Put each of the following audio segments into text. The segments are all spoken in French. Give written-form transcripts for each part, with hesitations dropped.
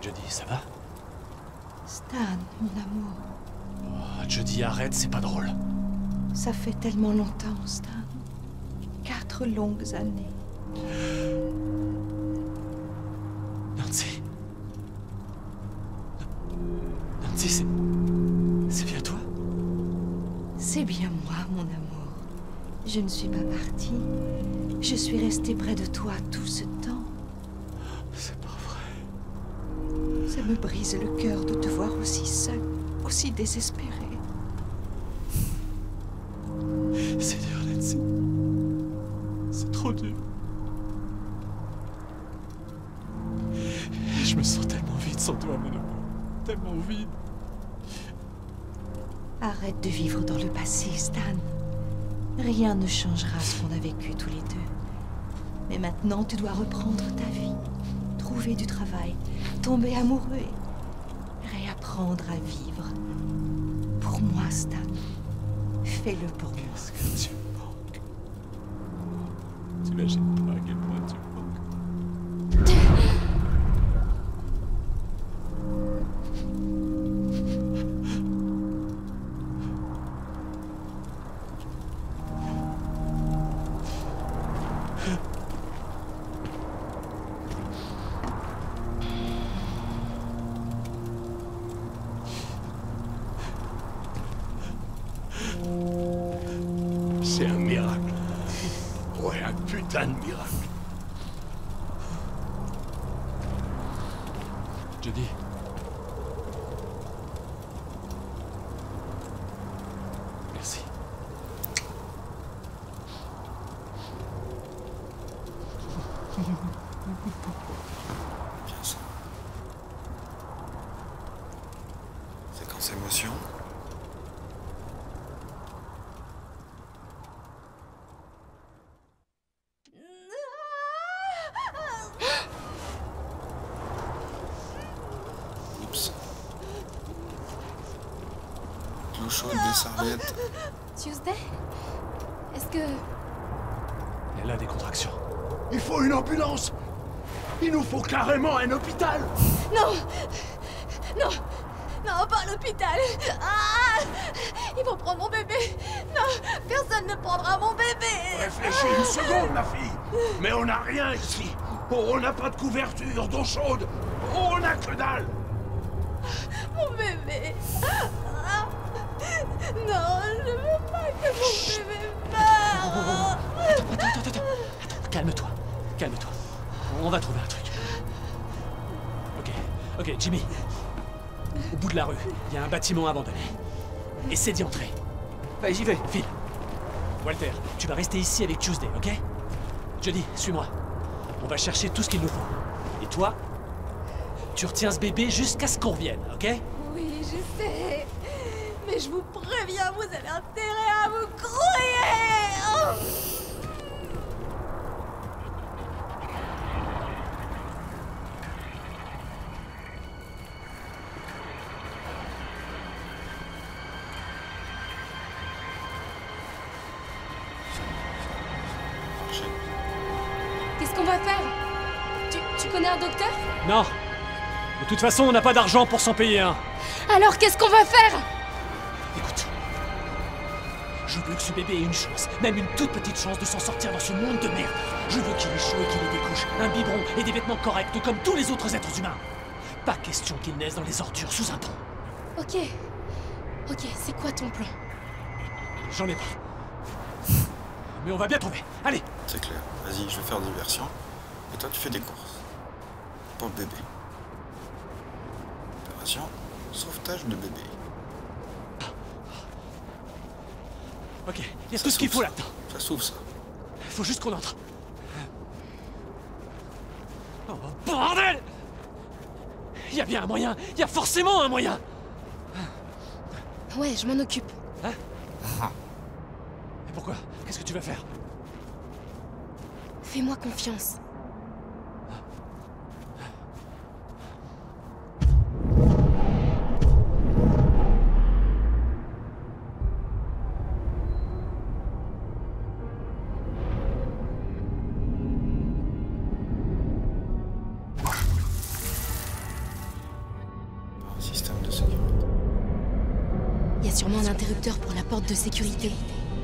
Jodie, ça va? Stan, mon amour. Oh, Jodie, arrête, c'est pas drôle. Ça fait tellement longtemps, Stan. 4 longues années. Nancy. Nancy, c'est bien toi? C'est bien moi, mon amour. Je ne suis pas partie. Je suis restée près de toi tout ce temps. C'est pas vrai. Ça me brise le cœur de te voir aussi seule, aussi désespérée. C'est dur, Nancy. C'est trop dur. Je me sens tellement vide sans toi, mon amour. Tellement vide. Arrête de vivre dans le passé, Stan. Rien ne changera ce qu'on a vécu tous les deux. Mais maintenant, tu dois reprendre ta vie. Trouver du travail, tomber amoureux et réapprendre à vivre. Pour moi, Stan. Fais-le pour moi. Qu'est-ce que tu me manques? T'imagines pas à quel point tu me manques. C'est un miracle. Ouais, un putain de miracle. Jodie. Merci. Bien ça. Séquence émotion. Oups. L'eau chaude, des serviettes. Tuesday? Est-ce que... Elle a des contractions. Il faut une ambulance. Il nous faut carrément un hôpital. Non! Non! Non, pas à l'hôpital! Ah! Ils vont prendre mon bébé! Non! Personne ne prendra mon bébé! Réfléchis une seconde, ma fille. Mais on n'a rien ici. On n'a pas de couverture, d'eau chaude. On n'a que dalle. Mon bébé! Ah! Non, je veux pas que mon bébé meure! Attends. Calme-toi. Calme-toi. On va trouver un truc. Ok, Jimmy. Au bout de la rue, il y a un bâtiment abandonné. Essaie d'y entrer. Allez, j'y vais, file. Walter, tu vas rester ici avec Tuesday, ok? Jodie, suis-moi. On va chercher tout ce qu'il nous faut. Et toi, tu retiens ce bébé jusqu'à ce qu'on revienne, ok? Oui, je sais. Mais je vous préviens, vous avez intérêt à vous grouiller! Oh! Qu'est-ce qu'on va faire? Tu connais un docteur? Non. De toute façon, on n'a pas d'argent pour s'en payer un. Alors qu'est-ce qu'on va faire? Écoute. Je veux que ce bébé ait une chance, même une toute petite chance de s'en sortir dans ce monde de merde. Je veux qu'il ait chaud et qu'il ait des couches, un biberon et des vêtements corrects comme tous les autres êtres humains. Pas question qu'il naisse dans les ordures sous un pont. Ok, c'est quoi ton plan? J'en ai pas. Mais on va bien trouver. Allez. C'est clair. Vas-y, je vais faire diversion. Et toi, tu fais des courses. Pour le bébé. Opération sauvetage de bébé. Ok, il y a tout ce qu'il faut là-dedans. Ça s'ouvre, ça. Faut juste qu'on entre. Oh bordel! Il y a bien un moyen. Il y a forcément un moyen. Ouais, je m'en occupe. Hein? Et pourquoi? Qu'est-ce que tu vas faire? Fais-moi confiance. a sûrement un interrupteur pour la porte de sécurité.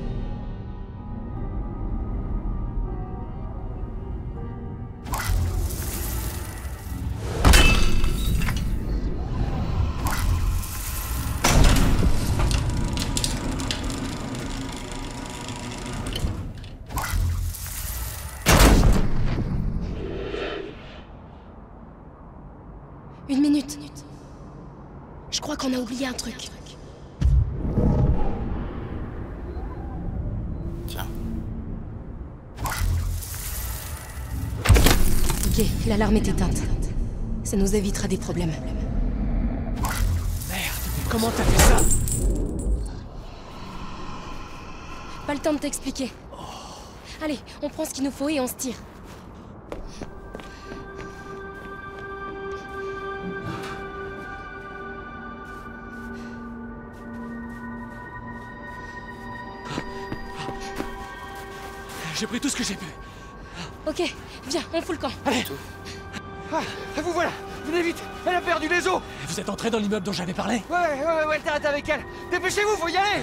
Une minute. Je crois qu'on a oublié un truc. Tiens. Ok, l'alarme est éteinte. Ça nous évitera des problèmes. Merde, mais comment t'as fait ça? Pas le temps de t'expliquer. Allez, on prend ce qu'il nous faut et on se tire. J'ai pris tout ce que j'ai pu. Ok, viens, on fout le camp. Allez. Ah, vous voilà. Venez vite. Elle a perdu les os. Vous êtes entré dans l'immeuble dont j'avais parlé? Ouais, Walter est avec elle. Dépêchez-vous, faut y aller.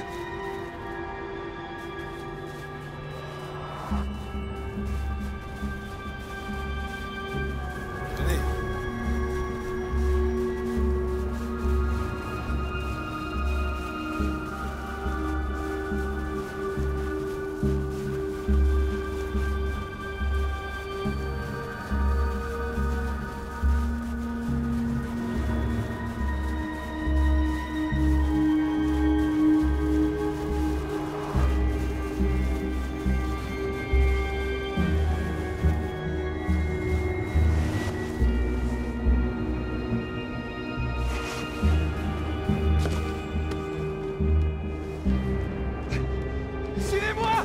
Tenez. Suivez-moi.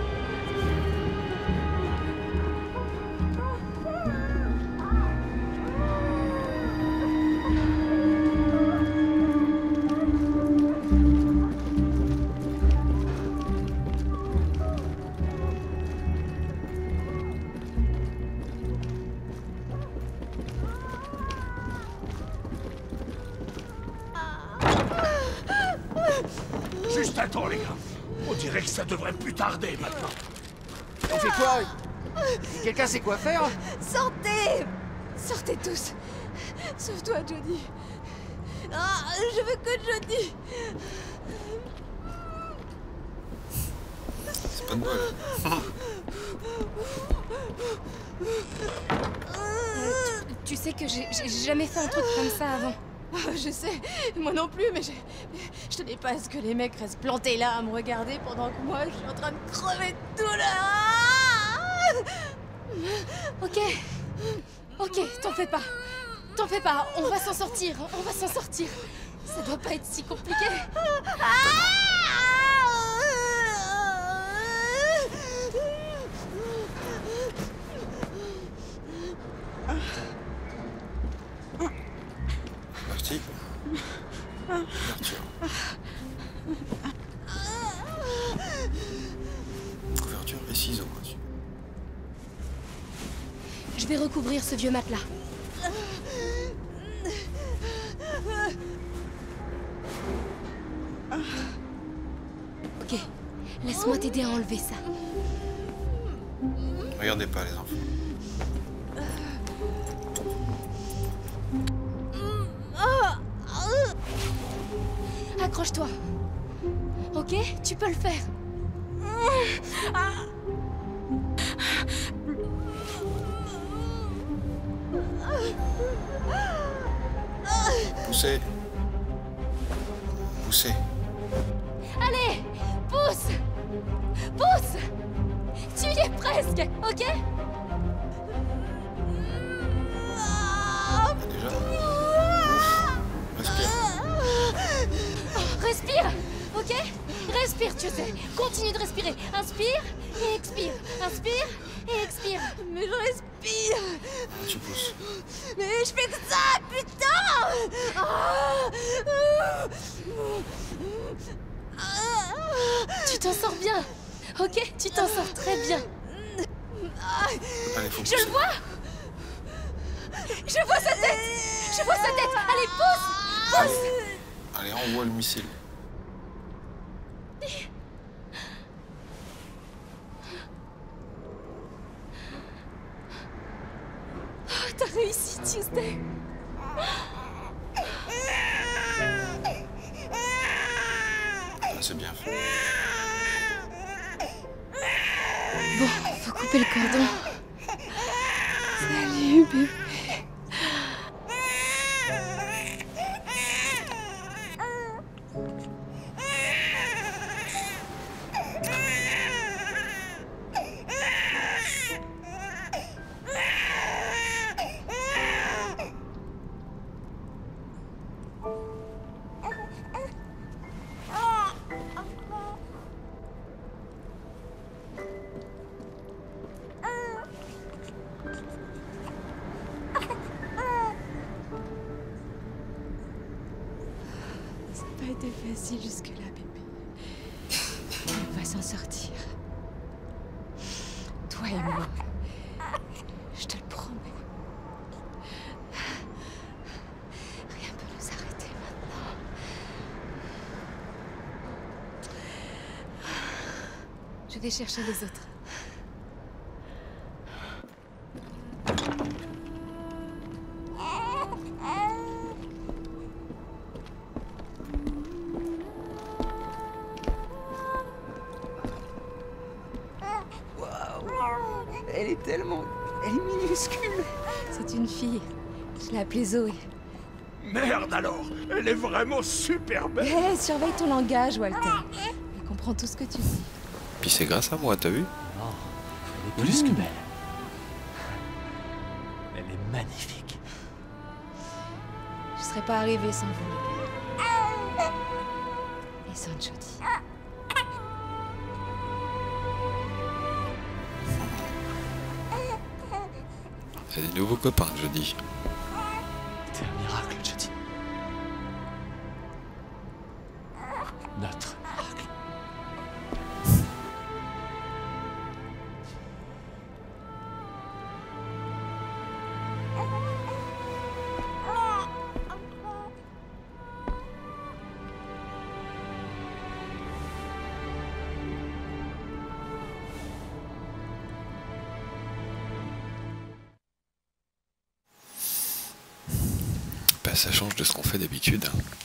Juste attends, les gars. On dirait que ça devrait plus tarder maintenant. On fait quoi? Quelqu'un sait quoi faire? Sortez! Sortez tous! Sauf toi, Jody. Ah, je veux que Jody! C'est pas de bol. Tu sais que j'ai jamais fait un truc comme ça avant. Ah, je sais, moi non plus, mais je tenais pas à ce que les mecs restent plantés là à me regarder pendant que moi je suis en train de crever de douleur. Ah, Ok, t'en fais pas. T'en fais pas, on va s'en sortir, on va s'en sortir. Ça doit pas être si compliqué. Parti. Ouverture. Couverture et ciseaux au-dessus. Je vais recouvrir ce vieux matelas. Ok, laisse-moi t'aider à enlever ça. Regardez pas les enfants. Accroche-toi. Ok, tu peux le faire. Poussez. Poussez. Allez, pousse. Pousse. Tu y es presque, ok? Déjà. Ouf. Respire. Respire, ok? Respire, tu sais. Continue de respirer. Inspire et expire. Inspire et expire. mais je respire! Tu pousses. Mais je fais que ça, putain! Ah, Tu t'en sors bien, ok? Tu t'en sors très bien. Allez, faut Je pousser. le vois! Je vois sa tête! Je vois sa tête! Allez, pousse! Pousse! Allez, envoie le missile. Tuesday. Ah, c'est bien fait. Bon, faut couper le cordon. Salut, bébé. Ça n'a pas été facile jusque-là, bébé. On va s'en sortir. Toi et moi. Je te le promets. Rien peut nous arrêter maintenant. Je vais chercher les autres. Elle est tellement... Elle est minuscule. C'est une fille. Je l'ai appelée Zoé. Merde alors, elle est vraiment super belle. Hé, surveille ton langage, Walter. Elle comprend tout ce que tu dis. Puis c'est grâce à moi, t'as vu? Non, elle est plus que belle. Elle est magnifique. Je serais pas arrivée sans vous, les gars. Et sans Jody. Elle a des nouveaux copains, je dis. T'es un miracle, Jody. Notre miracle. Bah, ça change de ce qu'on fait d'habitude.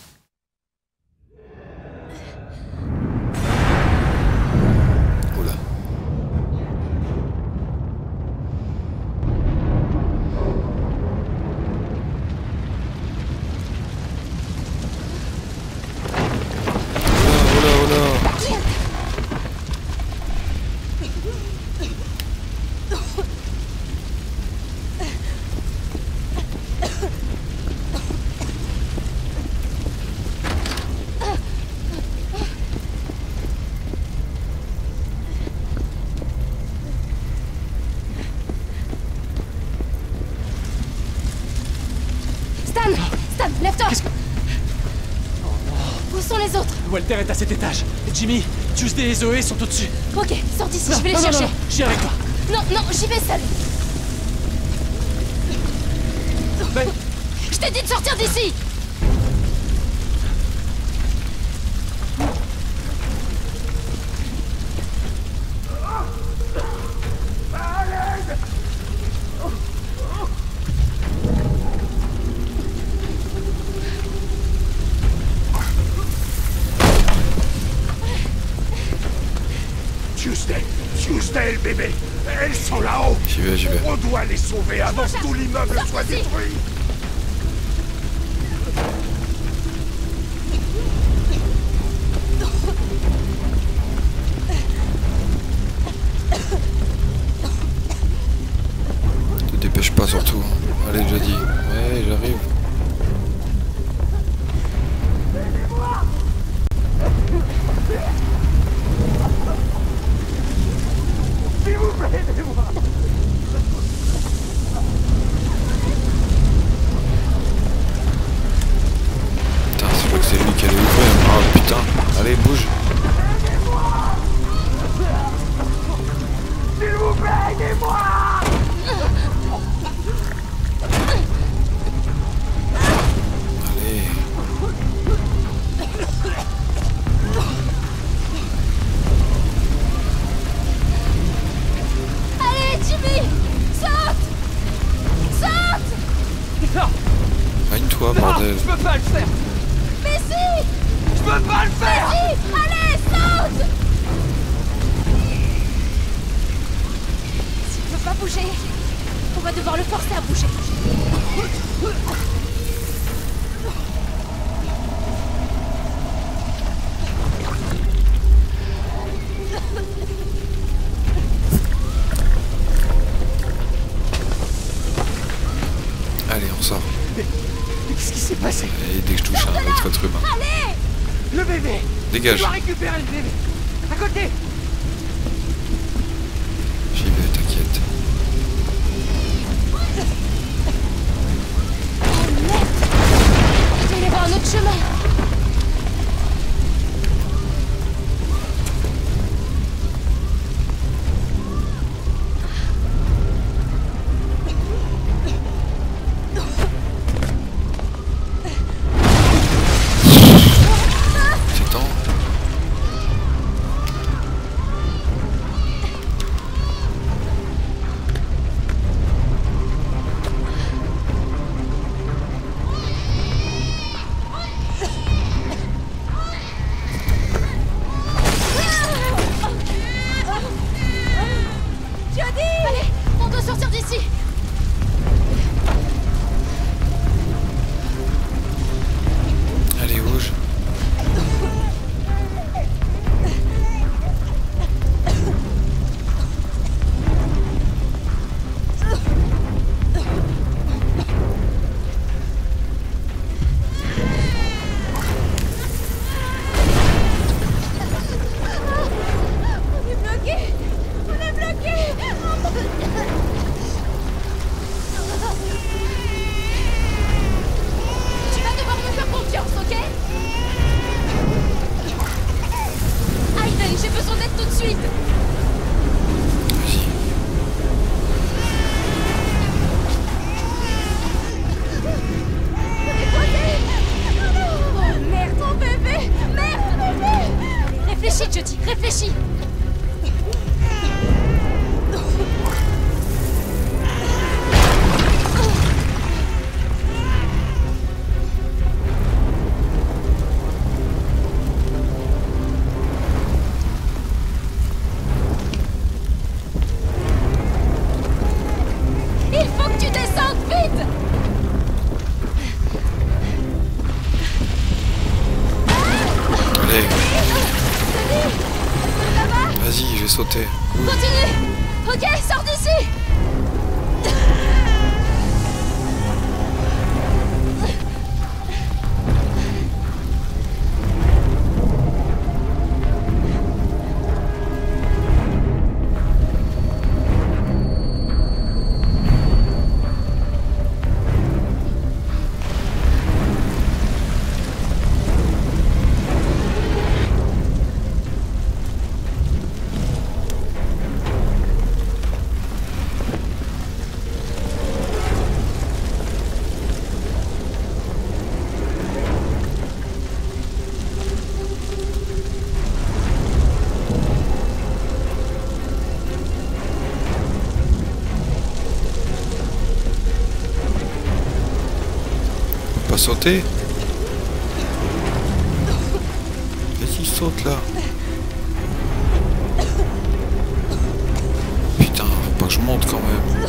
Oula. Stan, lève-toi. Qu'est-ce que... Où sont les autres? Walter est à cet étage. Jimmy, Tuesday et Zoé sont au-dessus. Ok, sors d'ici, je vais les chercher. Non, je viens avec toi. Non, j'y vais seule. Mais... Je t'ai dit de sortir d'ici. Tuesday et le bébé, elles sont là-haut. J'y vais. On doit les sauver avant que tout l'immeuble soit détruit. Te dépêche pas surtout. Allez, je dis. Ouais, j'arrive. S'il vous plaît, aidez-moi. Putain, je crois que c'est lui qui allait ouvrir. Ah putain. Allez, bouge. S'il vous plaît, aidez-moi. là. Règne-toi, Non, bordel. je peux pas le faire. Mais si! Je peux pas le faire. Si! Allez, saute! S'il ne veut pas bouger, on va devoir le forcer à bouger. Allez, on sort. Mais qu'est-ce qui s'est passé? Et dès que je touche un autre être humain. Allez! Le bébé. Dégage. Je dois récupérer le bébé. À côté. J'y vais, t'inquiète. Il doit y avoir un autre chemin. C'est temps. Allez, on doit sortir d'ici. Allez, bouge. On est bloqué! On est bloqué! Tu vas devoir me faire confiance, ok? Aiden, j'ai besoin d'aide tout de suite. Vas-y. Oh merde. Mon bébé! Merde, bébé! Réfléchis, Jodie, réfléchis. Il faut que tu descendes vite! Allez. Vas-y, je vais sauter. Continue. Ok, sors d'ici. Pas sauter. Vas-y, saute là. Putain, faut pas que je monte quand même.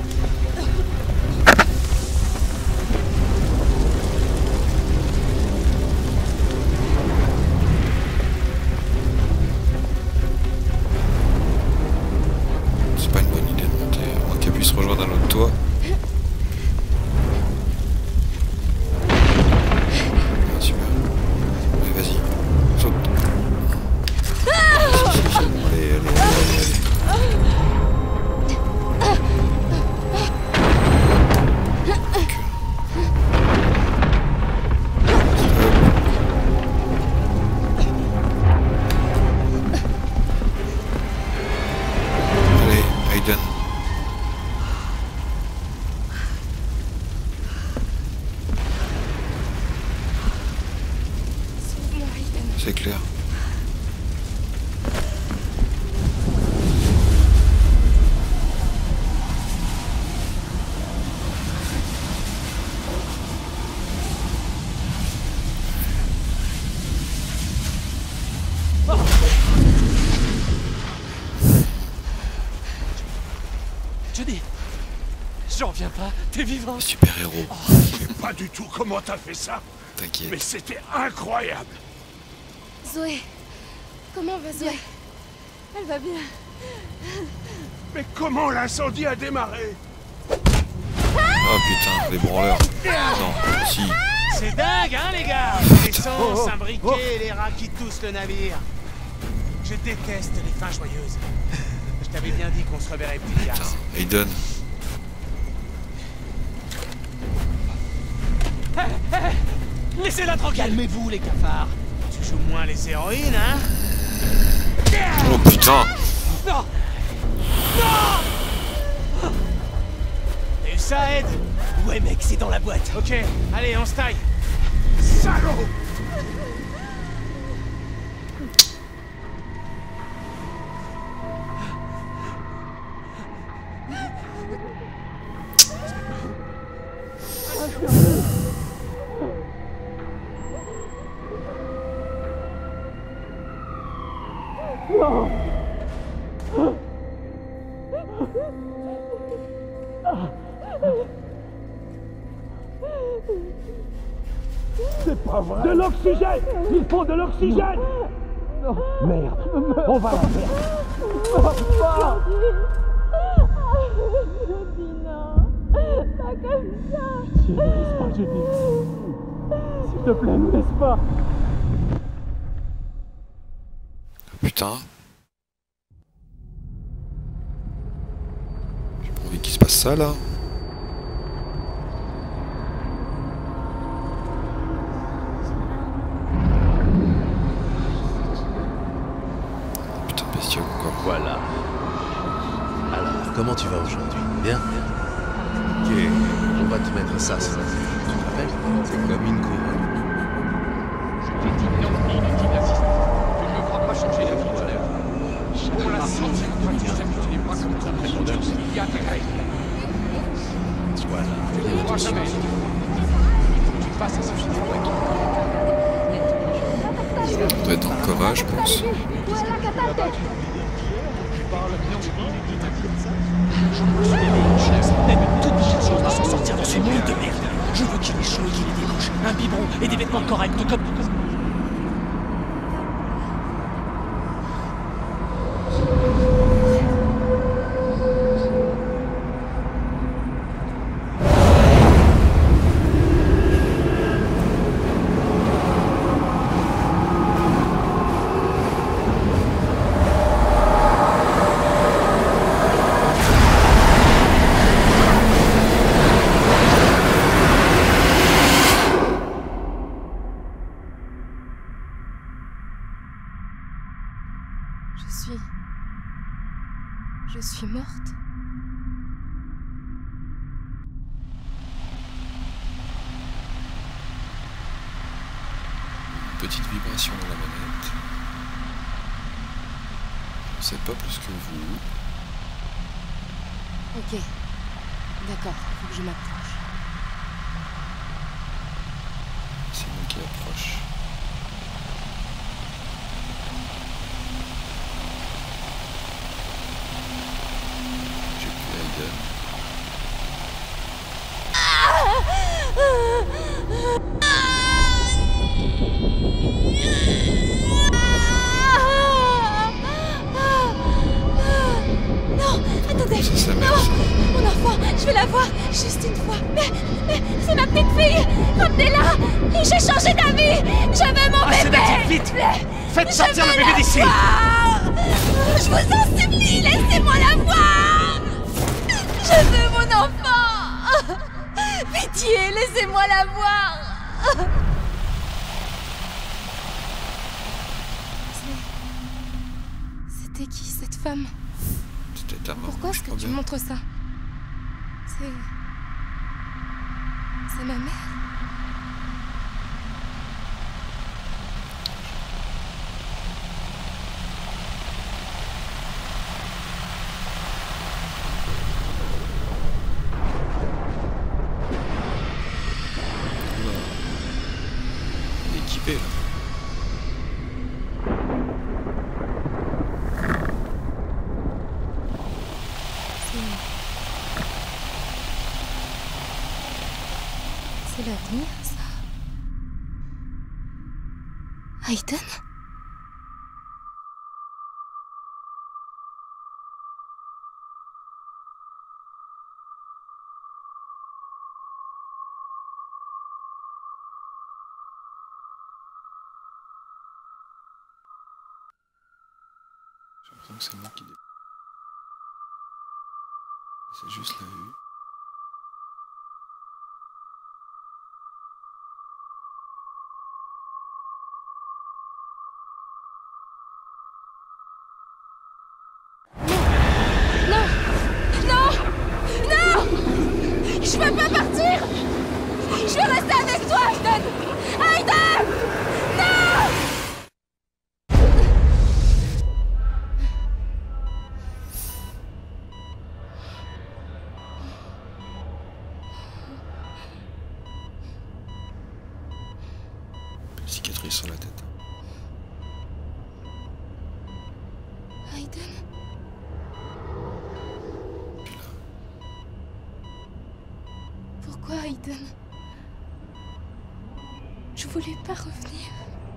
C'est pas une bonne idée de monter, à moins qu'elle puisse rejoindre un autre toit. Ah, super. Allez, vas-y. Saute. Allez, allez, allez, allez. Allez, Aiden. Sauve-moi, Aiden. C'est clair. J'en reviens pas, t'es vivant. Super-héros. Je sais pas du tout comment t'as fait ça, mais T'inquiète. c'était incroyable. Zoé, comment va Zoé? Elle va bien. Mais comment l'incendie a démarré? Oh putain, les branleurs. Non, si. C'est dingue, hein, les gars? L'essence, un briquet et les rats qui toussent le navire. Je déteste les fins joyeuses. Je t'avais bien dit qu'on se reverrait plus tard. Putain, Aiden. Laissez-la tranquille. Calmez-vous, les cafards. Tu joues moins les héroïnes, hein? Oh putain. Non. Et ça aide? Ouais mec, c'est dans la boîte. Ok, allez, on se taille. Salaud! C'est pas vrai! De l'oxygène! Il faut de l'oxygène! Merde! On va la perdre! Jody, non. Pas comme ça. Ne laisse pas, Judy. S'il te plaît, ne laisse pas. Putain. J'ai pas envie qu'il se passe ça là. Putain, bestiole encore. Voilà. Alors, comment tu vas aujourd'hui? Bien? Ok, on va te mettre ça, tu te rappelles? C'est comme une couronne. Je t'ai dit non, inutile d'assister. Tu ne me feras pas changer d'avis tout à l'heure. On l'a senti, tu n'es pas comme ça. Il y a des règles. Voilà. Tu ne pourras jamais. Tu fasses à ce sujet. On doit être en coma, je pense. Même une toute petite chose va s'en sortir dans ce monde de merde. Je veux qu'il ait chaud et qu'il ait des couches, un biberon et des vêtements corrects comme... Je suis morte. Petite vibration dans la manette. Je sais pas plus que vous. Ok. D'accord, faut que je m'approche. C'est moi qui approche. J'ai plus Aiden. Non, attendez. C'est sa mère. Non, mon enfant, je vais la voir juste une fois. Mais c'est ma petite fille. Ramenez-la. J'ai changé d'avis. Je veux mon bébé. Sédatif, vite. Faites sortir le bébé d'ici. Je vous en supplie, laissez-moi la voir. Je veux mon enfant. Pitié, laissez-moi la voir. C'était qui cette femme? C'était ta maman. Pourquoi est-ce que tu montres ça? C'est ma mère. Il est équipé là. venir, ça? Aiden? J'ai l'impression que c'est moi qui... C'est juste la vue. Je peux pas partir! Je veux rester avec toi, Aiden! Aiden! Non! Une cicatrice sur la tête. Aiden? Puis là, Pourquoi, Aiden? Je voulais pas revenir.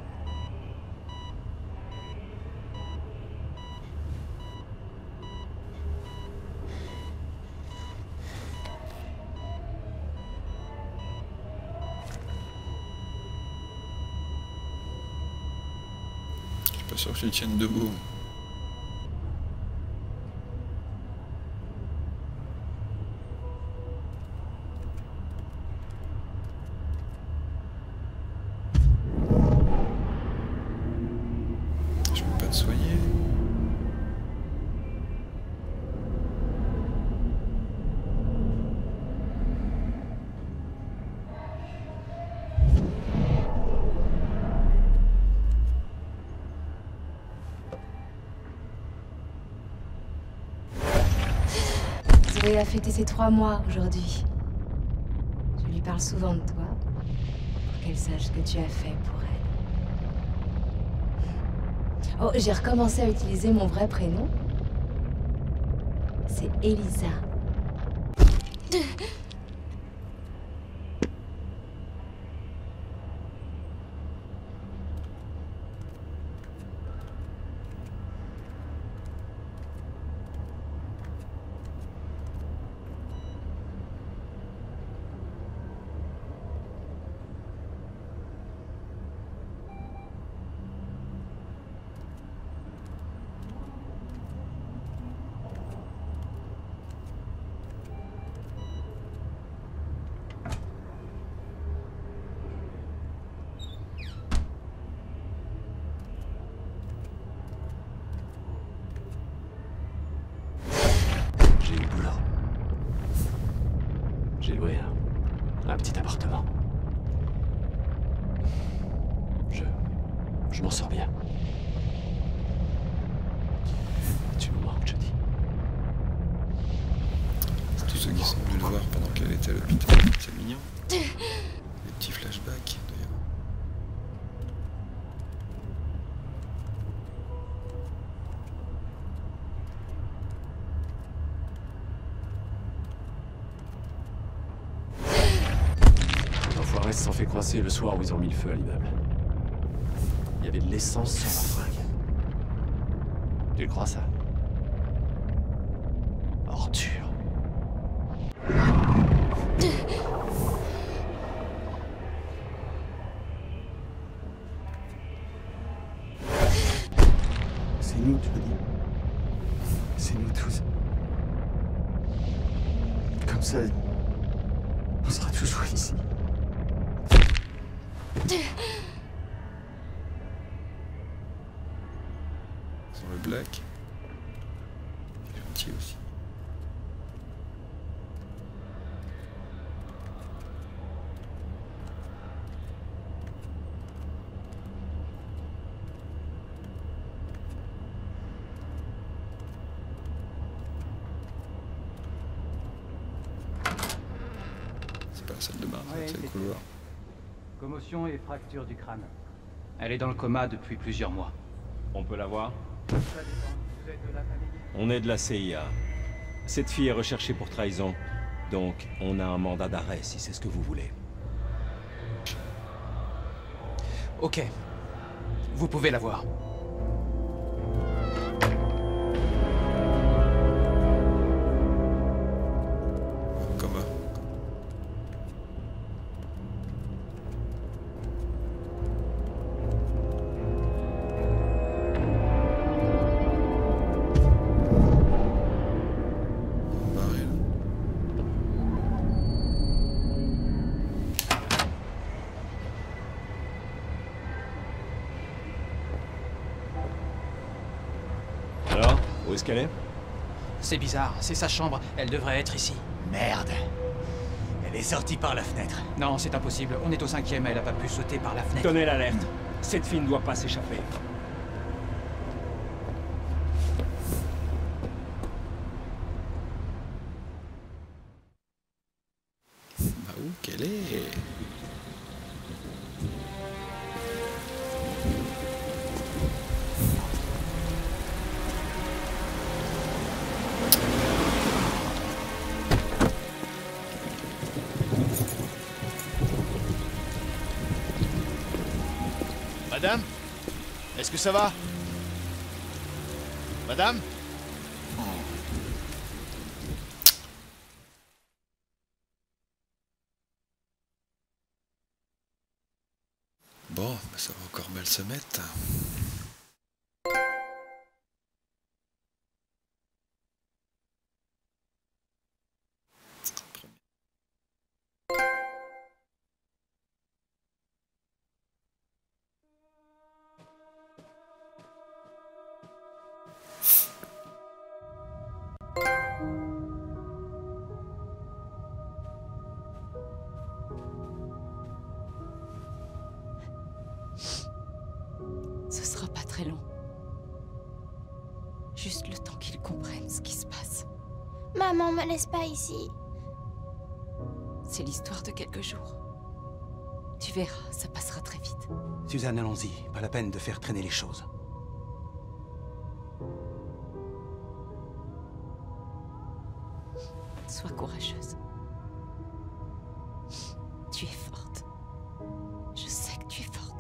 je suis pas sûr que je tienne debout. Je peux pas te soigner. Zoé a fêté ses 3 mois aujourd'hui. Je lui parle souvent de toi, pour qu'elle sache ce que tu as fait pour elle. Oh, j'ai recommencé à utiliser mon vrai prénom. C'est Elisa. J'ai eu le boulot. J'ai loué un petit appartement. Je m'en sors bien. Tu me manques, je dis. C'est tous ceux qui sont venus le voir pendant qu'elle était à l'hôpital. C'est mignon. Des petits flashbacks, d'ailleurs. L'enfoiré s'en fait coincer le soir où ils ont mis le feu à l'immeuble. Il y avait de l'essence sur ma fringue. Tu le crois, ça? Ordure. C'est nous, tu veux dire? C'est nous tous. Comme ça, on sera toujours ici. Sur le black. C'est gentil aussi. C'est pas la salle de bain, Ouais, c'est le c'est couloir. Commotion et fracture du crâne. Elle est dans le coma depuis plusieurs mois. On peut la voir? Ça dépend. Vous êtes de la famille? On est de la CIA. Cette fille est recherchée pour trahison, donc on a un mandat d'arrêt si c'est ce que vous voulez. Ok. Vous pouvez la voir. Coma. Barrel. Alors, où est-ce qu'elle est? C'est bizarre, c'est sa chambre. Elle devrait être ici. Merde. Elle est sortie par la fenêtre. Non, c'est impossible. On est au 5e, elle a pas pu sauter par la fenêtre. Donnez l'alerte. Cette fille ne doit pas s'échapper. Bah où qu'elle est? Madame? Est-ce que ça va? Madame? Bon, bah ça va encore mal se mettre. Ce sera pas très long. Juste le temps qu'ils comprennent ce qui se passe. Maman, me laisse pas ici. C'est l'histoire de quelques jours. Tu verras, ça passera très vite. Suzanne, allons-y. Pas la peine de faire traîner les choses. Sois courageuse. Tu es forte. Je sais que tu es forte.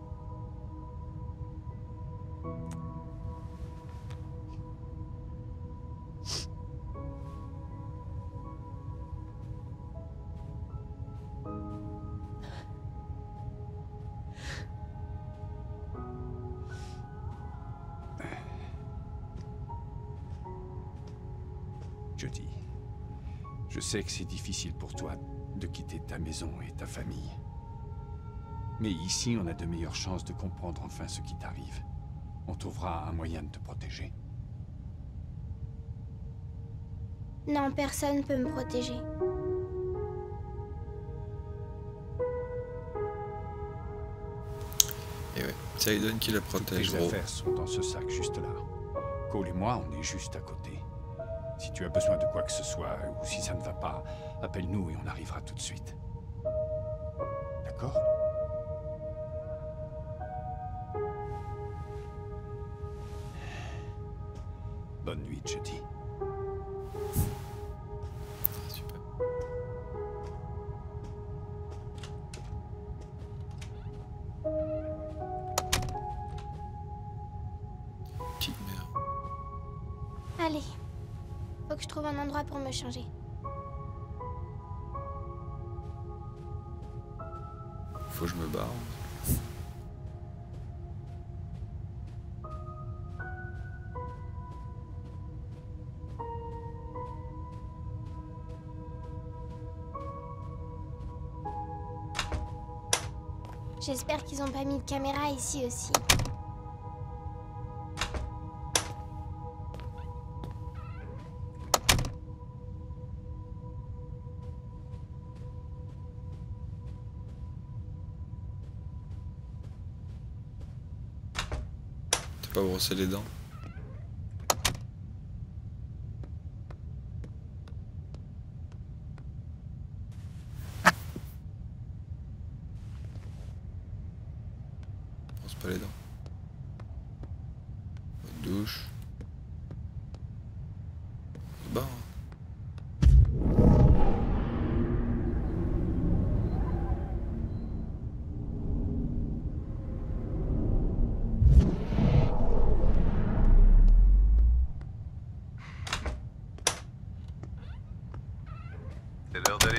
Jodie, je sais que c'est difficile pour toi de quitter ta maison et ta famille. Mais ici, on a de meilleures chances de comprendre enfin ce qui t'arrive. On trouvera un moyen de te protéger. Non, personne ne peut me protéger. Et ouais, c'est Aiden qui la protège, Tes gros. affaires sont dans ce sac juste là. Cole et moi, on est juste à côté. Si tu as besoin de quoi que ce soit, ou si ça ne va pas, appelle-nous et on arrivera tout de suite. D'accord? Bonne nuit, Jodie. Super. Petite mère. Allez. Faut que je trouve un endroit pour me changer. Faut que je me barre. J'espère qu'ils ont pas mis de caméra ici aussi. T'as pas brossé les dents? Brosse pas les dents. Douche. Bah.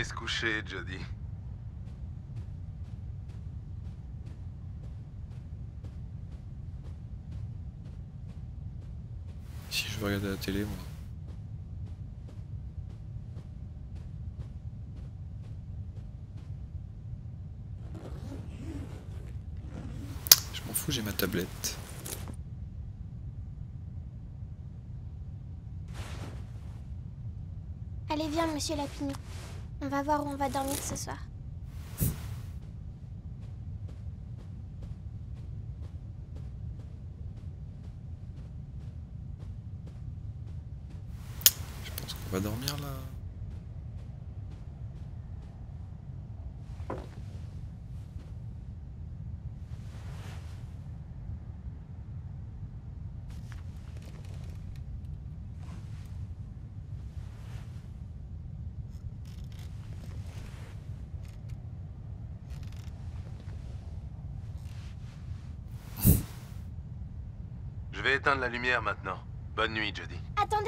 aller se coucher, Jodie. Si je veux regarder la télé, moi. Je m'en fous, j'ai ma tablette. Allez, viens, monsieur Lapignon. On va voir où on va dormir ce soir. Je pense qu'on va dormir là. Je vais éteindre la lumière maintenant. Bonne nuit, Jodie. Attendez!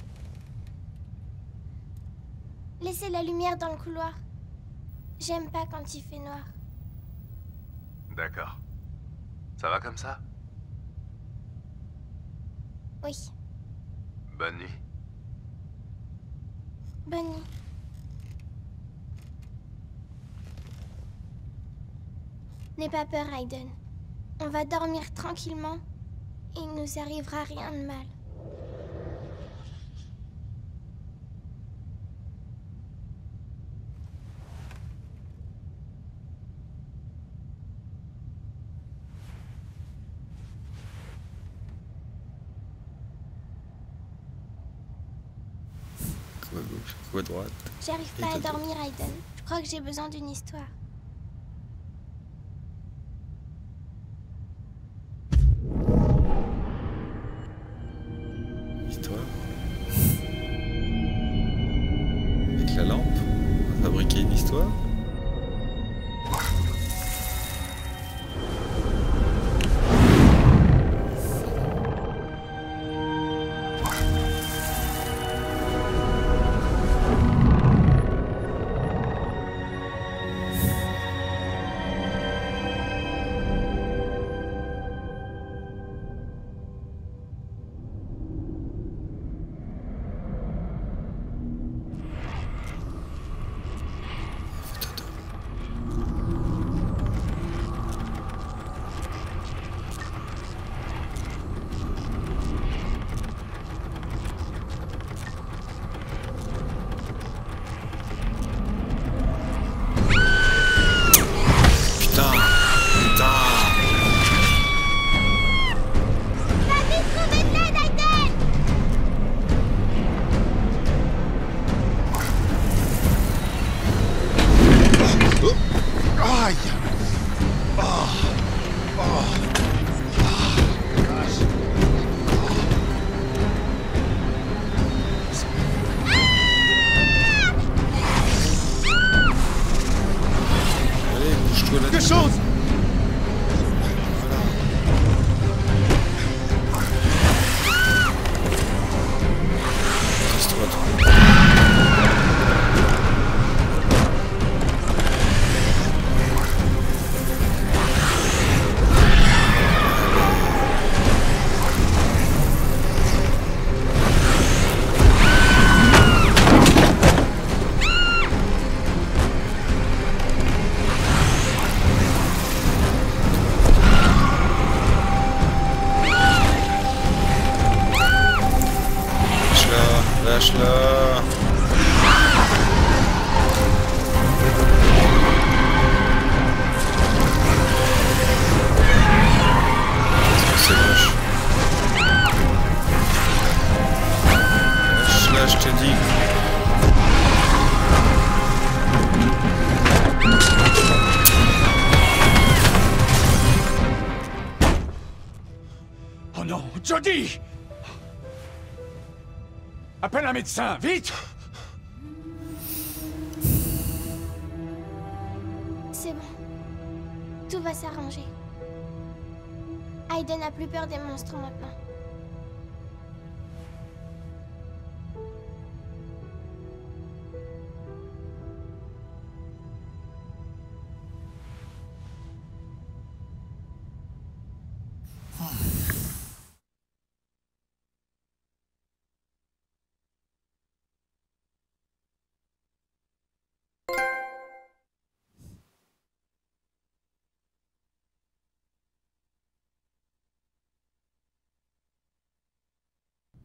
Laissez la lumière dans le couloir. J'aime pas quand il fait noir. D'accord. Ça va comme ça? Oui. Bonne nuit. Bonne nuit. N'aie pas peur, Aiden. On va dormir tranquillement et il nous arrivera rien de mal. Coup à gauche, coup à droite. J'arrive pas à dormir, Aiden. Je crois que j'ai besoin d'une histoire. Histoire. Avec la lampe, on va fabriquer une histoire. Quelque chose! Lâche-la. C'est moche. Lâche-la, je te dis. Oh non, Jodie! Appelle un médecin, vite! C'est bon. Tout va s'arranger. Aiden n'a plus peur des monstres maintenant.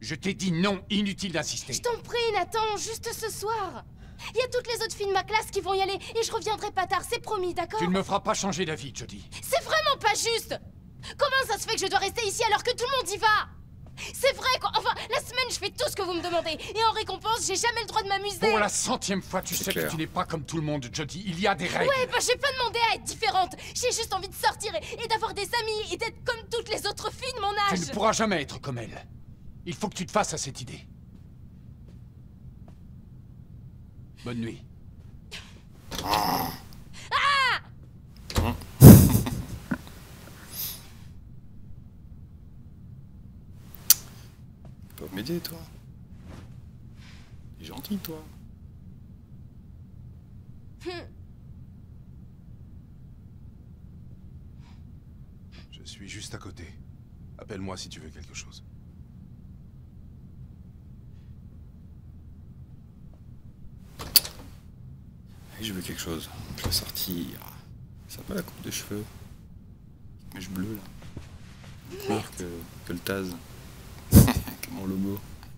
Je t'ai dit non, inutile d'insister. Je t'en prie, Nathan, juste ce soir. Il y a toutes les autres filles de ma classe qui vont y aller et je reviendrai pas tard, c'est promis, d'accord? Tu ne me feras pas changer d'avis, Jodie. C'est vraiment pas juste! Comment ça se fait que je dois rester ici alors que tout le monde y va? C'est vrai quoi, enfin, la semaine je fais tout ce que vous me demandez et en récompense, j'ai jamais le droit de m'amuser. Pour la 100e fois, tu sais que tu n'es pas comme tout le monde, Jodie. Il y a des règles. Ouais, bah j'ai pas demandé à être différente. J'ai juste envie de sortir et d'avoir des amis et d'être comme toutes les autres filles de mon âge. Tu ne pourras jamais être comme elle. Il faut que tu te fasses à cette idée. Bonne nuit. Ah! Tu peux m'aider, toi? T'es gentil, toi. Je suis juste à côté. Appelle-moi si tu veux quelque chose. Et je veux quelque chose. Je vais sortir. Sympa la coupe de cheveux. Mèche bleue là. Pire que le Taz. Comme mon logo.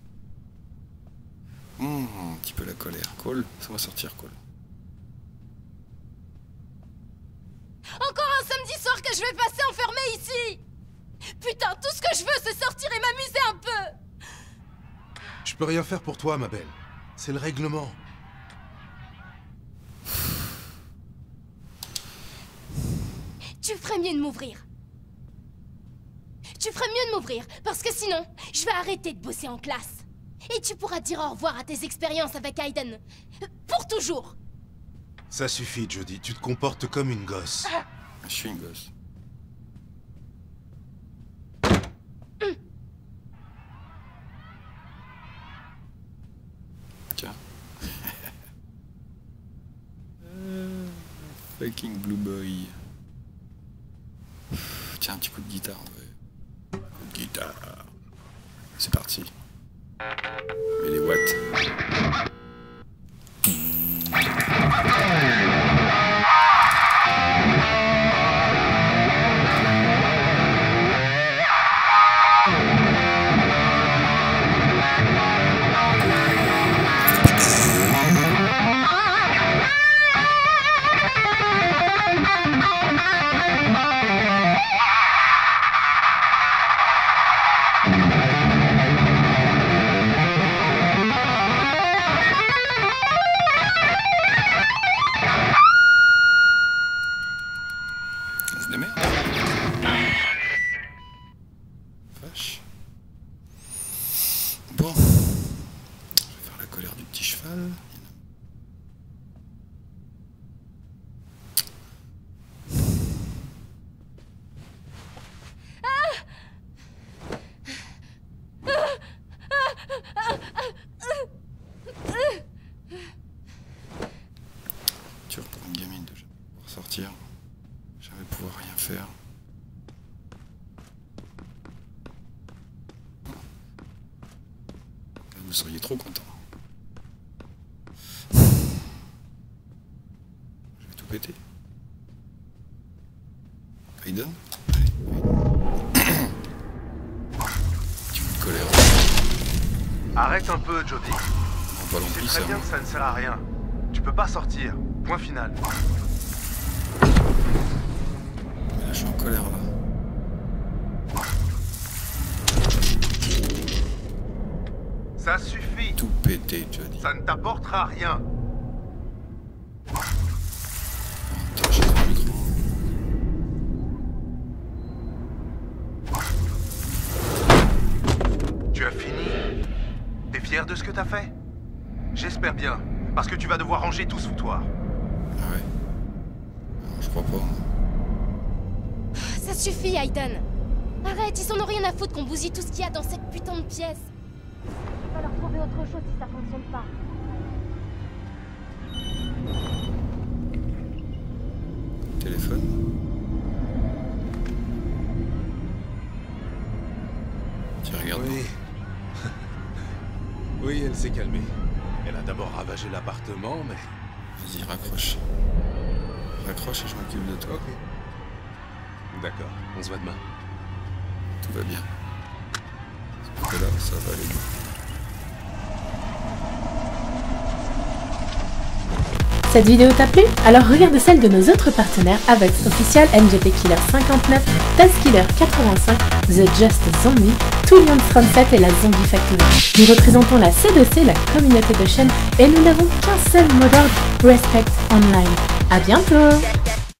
Un petit peu la colère. Cole, ça va sortir, Cole. Encore un samedi soir que je vais passer enfermé ici. Putain, tout ce que je veux, c'est sortir et m'amuser un peu. Je peux rien faire pour toi, ma belle. C'est le règlement. Tu ferais mieux de m'ouvrir. Tu ferais mieux de m'ouvrir, parce que sinon, je vais arrêter de bosser en classe. Et tu pourras dire au revoir à tes expériences avec Aiden. Pour toujours. Ça suffit, Jodie. Tu te comportes comme une gosse. Je suis une gosse. Tiens. Fucking Blue Boy. Tiens, un petit coup de guitare. Ouais. Coup de guitare. C'est parti. Mais les watts. Vous seriez trop content. Je vais tout péter. Aiden? Allez. Tu me colères. Arrête un peu, Jodie. Non, pas tu sais très bien que ça ne sert à rien. Tu peux pas sortir. Point final. Mais là, je suis en colère, là. Ça suffit. Tout péter, Jodie. Ça ne t'apportera rien. Attends, j'ai le micro. Tu as fini? T'es fier de ce que t'as fait? J'espère bien, parce que tu vas devoir ranger tout ce foutoir. Ah ouais? Non, je crois pas. Ça suffit, Aiden. Arrête, ils en ont rien à foutre qu'on bousille tout ce qu'il y a dans cette putain de pièce. On va leur trouver autre chose si ça fonctionne pas. Téléphone. Tu regardes. Oui. Oui, elle s'est calmée. Elle a d'abord ravagé l'appartement, mais... Vas-y, raccroche. Raccroche et je m'occupe de toi. Ok. D'accord, on se voit demain. Tout va bien. Et là, ça va aller. Cette vidéo t'a plu? Alors regarde celle de nos autres partenaires Avex Official, NGP Killer 59, Taskiller 85, The Just Zombie, Tullian 37 et la Zombie Factory. Nous représentons la C2C, la communauté de chaîne, et nous n'avons qu'un seul mot d'ordre, Respect Online. À bientôt!